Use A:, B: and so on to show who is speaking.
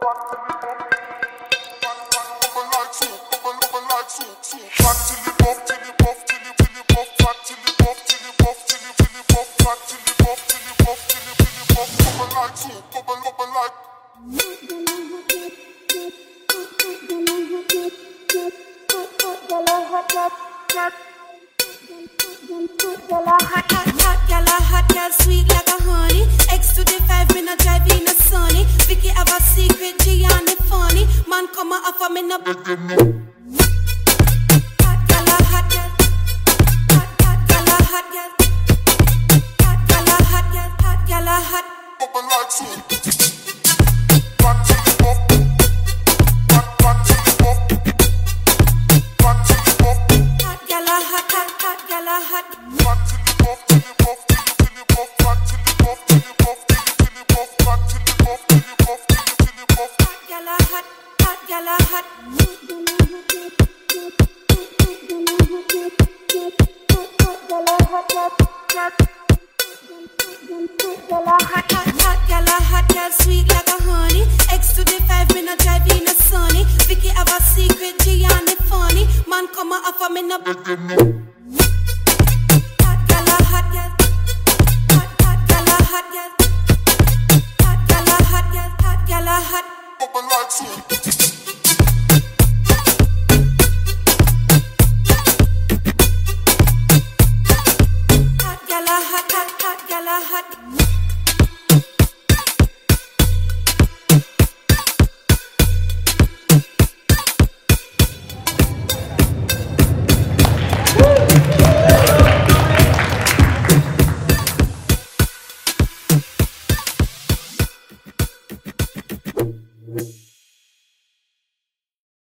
A: Hot girl, sweet like a honey. X to the 5, me no drive in a sunny. Vicky have a secret, Gianni funny. Man come and offer me no. Hot girl, hot girl. Hot girl, hot girl. Hot girl, hot girl. Hot girl, hot. Open like soup. Back to the pop. Back to the pop. Back to the pop. Hot girl, hot, hot, hot girl, hot. Back to the pop, to the pop. Hot girl, sweet like a honey. X to the 5, me no drive in a sunny. Vicky have a secret, Gianni funny. Man come and offer me no. Hot girl, hot girl. Hot girl, hot girl. Hot girl, hot girl. Hot girl, hot. Open like soup.